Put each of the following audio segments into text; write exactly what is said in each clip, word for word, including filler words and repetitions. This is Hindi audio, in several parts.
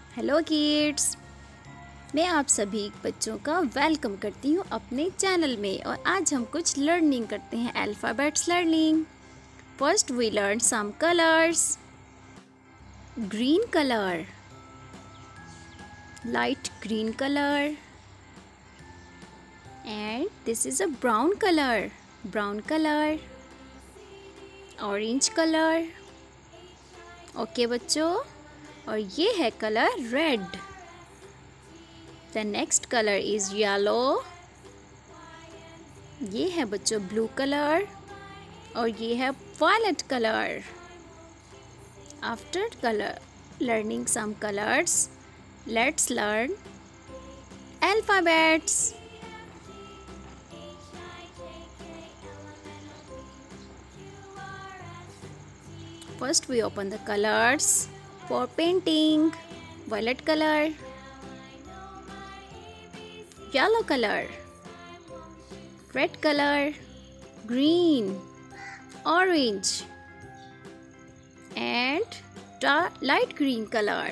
हेलो किड्स, मैं आप सभी बच्चों का वेलकम करती हूँ अपने चैनल में। और आज हम कुछ लर्निंग करते हैं, alphabets learning. First we learn some colours. Green colour, light green colour, and this is a brown colour, brown colour. Orange colour, okay बच्चों। और ये है colour red. The next colour is yellow. ये है बच्चों ब्लू कलर। और ये है violet colour. After colour learning some colours, let's learn alphabets. First we open the colors for painting. Violet color, yellow color, red color, green, orange, and dark light green color.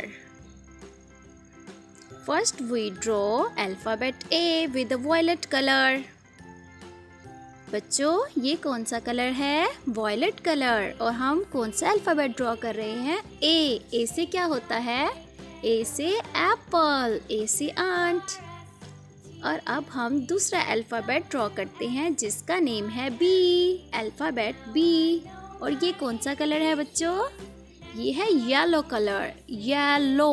First we draw alphabet A with the violet color. बच्चों, ये कौन सा कलर है? Violet colour. और हम कौन सा अल्फ़ाबेट ड्रॉ कर रहे हैं? ए। ए से क्या होता है? ए से एप्पल, ए से आंट। और अब हम दूसरा अल्फ़ाबेट ड्रॉ करते हैं जिसका नेम है बी, अल्फ़ाबेट बी। और ये कौन सा कलर है बच्चों? ये है येलो कलर, येलो।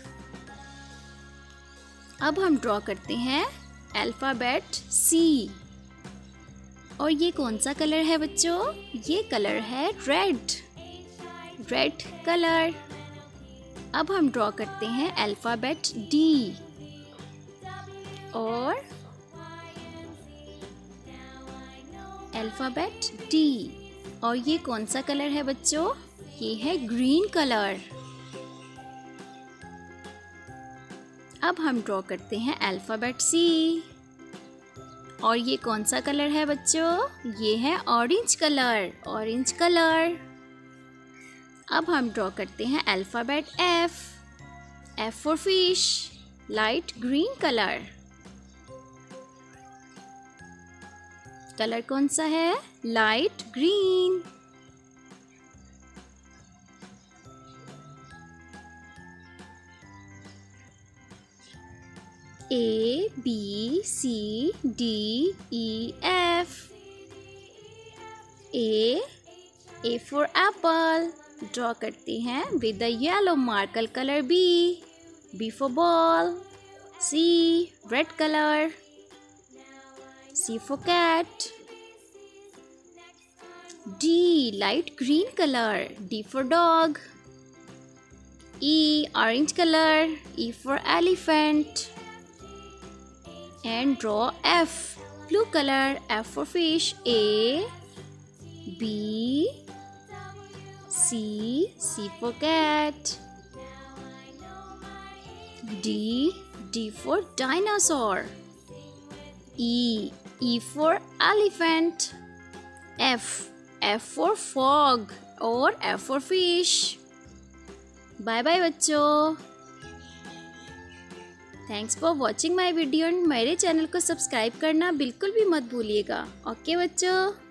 अब हम ड्रॉ करते हैं अल्फ़ाबेट सी। और ये कौन सा कलर है बच्चों? ये कलर है रेड, रेड कलर। अब हम ड्रॉ करते हैं अल्फ़ाबेट डी। और अल्फ़ाबेट डी। और ये कौन सा कलर है बच्चों? ये है ग्रीन कलर। अब हम ड्रॉ करते हैं अल्फ़ाबेट सी। और ये कौन सा कलर है बच्चों? ये है ऑरेंज कलर, ऑरेंज कलर। अब हम ड्रॉ करते हैं alphabet F. F for fish, light green colour. Colour कौन सा है? Light green. A, B, C, D, E, F. A, A for apple. Draw करते हैं with the yellow marker color B. B for ball. C, red color. C for cat. D, light green color. D for dog. E, orange color. E for elephant. And draw F, blue color. F for fish. A, B, C, C for cat. D, D for dinosaur. E, E for elephant. F, F for frog और F for fish. Bye bye बच्चों। Thanks for watching my video. मेरे चैनल को सब्सक्राइब करना बिल्कुल भी मत भूलिएगा। ओके बच्चों।